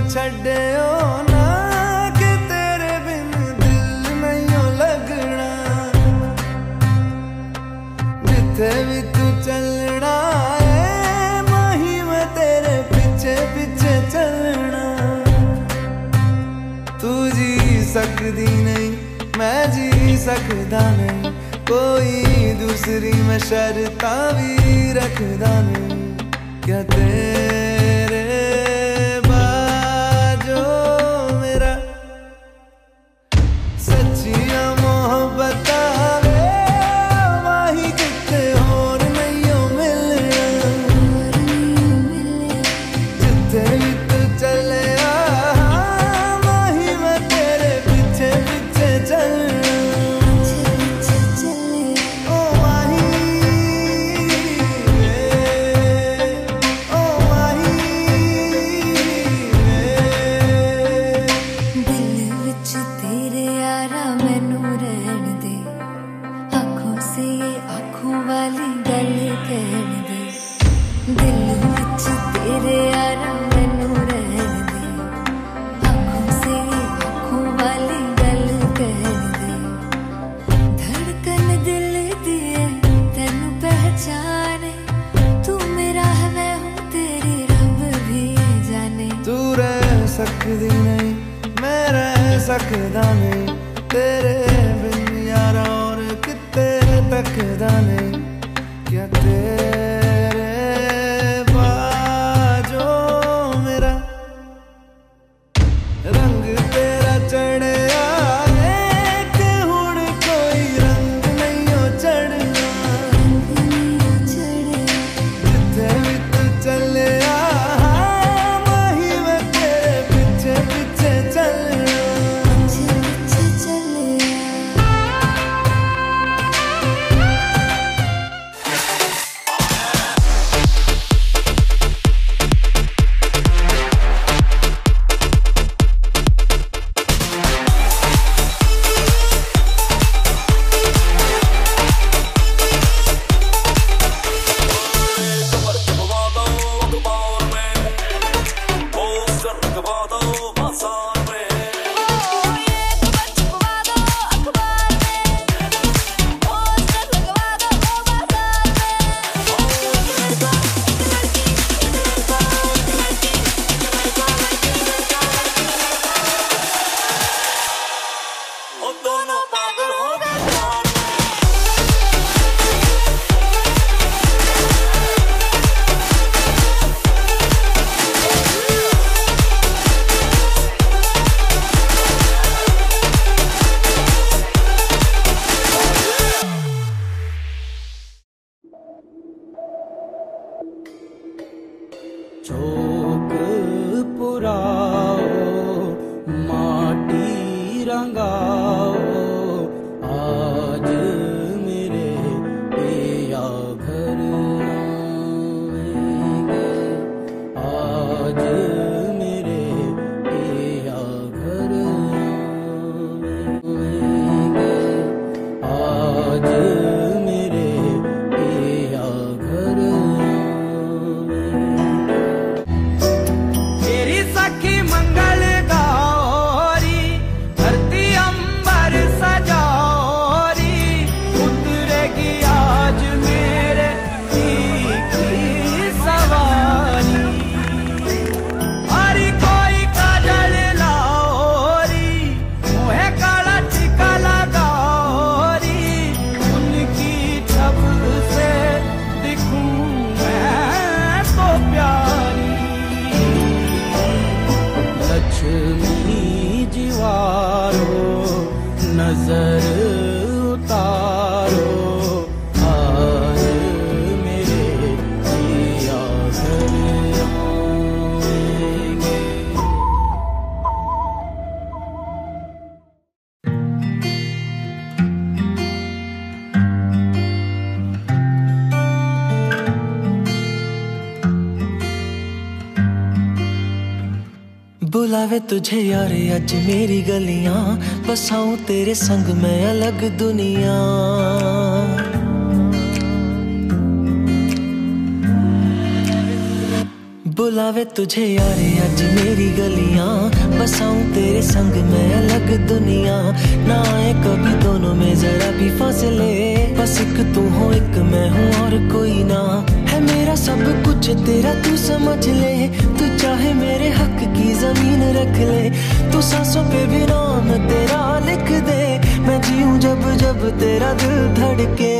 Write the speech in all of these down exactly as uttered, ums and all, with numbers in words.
छड्डियो ना कि तेरे बिन दिल नहीं लगना। जिथे भी तू चलना है माही मैं तेरे पीछे पीछे चलना। तू जी सकदी नहीं मैं जी सकदा नहीं, कोई दूसरी मैं शर्ता भी रखदा नहीं। क्या तेरे बाजो मेरा सच्चियां मोहब्बत वे माही किते होर नहीं मिलना। जिथे भी तू चले माही मैं तेरे पीछे पीछे चलना। सकदी नहीं मैं रह सकदा नहीं, तेरे बिन यारा और किते तकदा नहीं। क्या तेरे बाजो मेरा रंग तेरा चढ़िया कि हुण कोई रंग नहीं हो चढ़ना। जिथे भी तू चले चौक पुराओ माटी रंगाओ आज मेरे पिया घर आएंगे। आज मेरे पिया घर आएंगे। आज मेरे पिया घर मंगल गौरी धरती अंबर सजौरी उतरेगी आज मेरे की सवारी। हरी कोई काजल लाओरी मुहे काला टीका लगाओरी, उनकी छब से दिखूं मैं तो प्यारी। लक्ष्मी जीवारो नजर उतारो आज मेरे जिया घर आएंगे। बुलावे तुझे यार आज मेरी गलियां, बसाऊं तेरे संग मैं अलग दुनिया। बुलावे तुझे यारे आज मेरी गलियां, बसाऊं तेरे संग मैं अलग दुनिया। ना आए कभी दोनों में जरा भी फासले, बस एक तू हो एक मैं हूँ और कोई ना। है मेरा सब कुछ तेरा तू समझ ले, तू चाहे मेरे हक की जमीन रख ले। तू सांसों पे भी नाम तेरा लिख दे, मैं जीऊं जब जब तेरा दिल धड़के।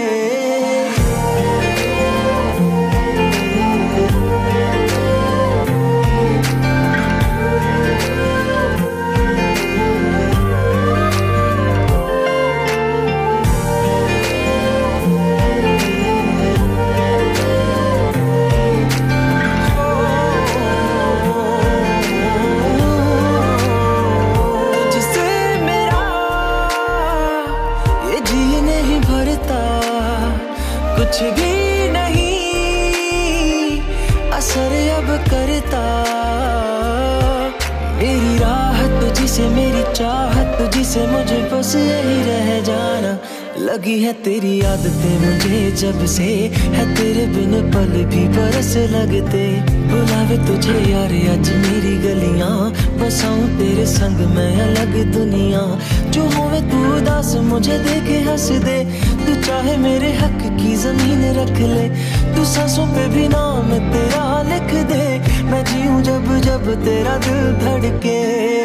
कुछ भी नहीं असर अब करता, मेरी राहत तुझसे मेरी चाहत तुझसे मुझे बस यही रह जाना। लगी है तेरी आदतें मुझे जब से, है तेरे बिन पल भी बरस लगते। बुलावे तुझे यार आज मेरी गलियां, बसाऊं तेरे संग मैं अलग दुनिया। जो होवे तू उदास मुझे देखे हंस दे, तू चाहे मेरे हक की जमीन रख ले। तू सांसों पे भी नाम तेरा लिख दे, मैं जीऊं जब जब तेरा दिल धड़के।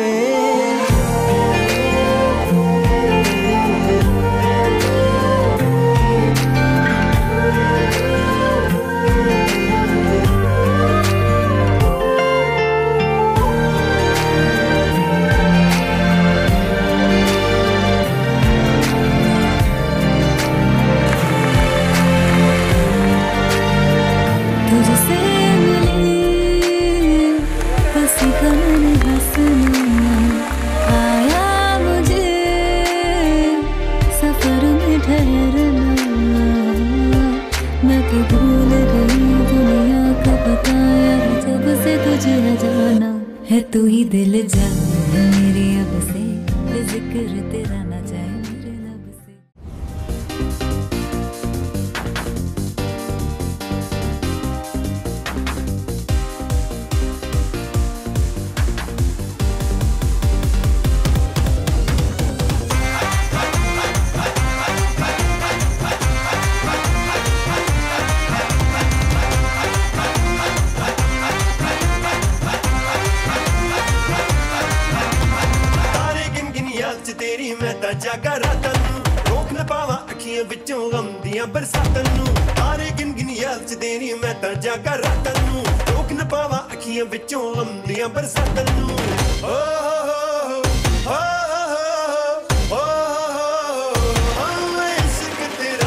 तुझसे मिली बस गम हंसना आया मुझे, सफर में ठहरना। मैं तो भूल गई दुनिया का बताया जब से तुझे जाना है। तू ही दिल जाना मेरे अब से, जिक्र तेरा ना जाए मेरे लब से। तेरी मैं तां जागा रातां नूं, रोक न पावां अखियां विचों गम दियां बरसातां नूं। तारे गिन गिन याद च तेरी मैं तां जागा रातां नूं, रोक न पावां अखियां विचों गम दियां बरसातां नूं। ओ हो हो हो हो हो हो इश्क तेरा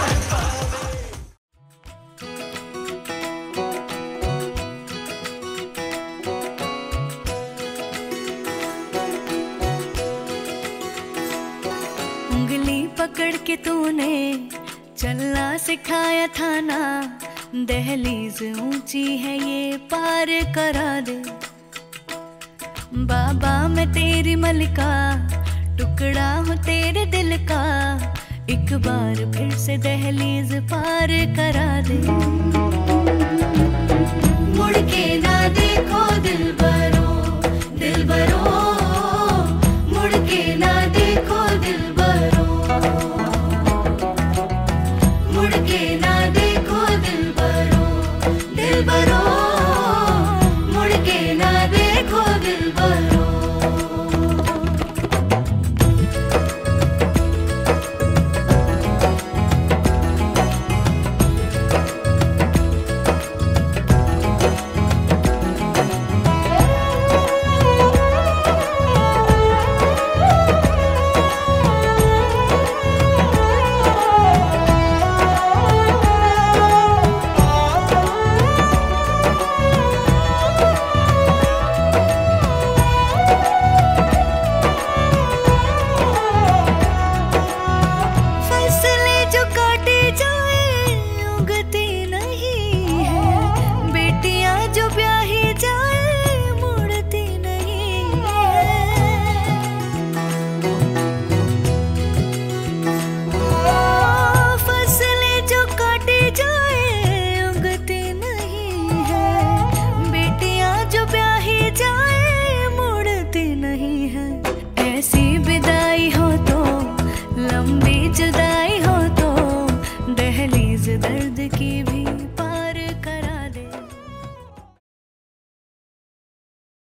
पकड़ के तूने चलना सिखाया था ना, दहलीज ऊंची है ये पार करा दे। बाबा मैं तेरी मलिका, टुकड़ा हूँ तेरे दिल का, एक बार फिर से दहलीज पार करा दे। मुड़ के ना देखो दिल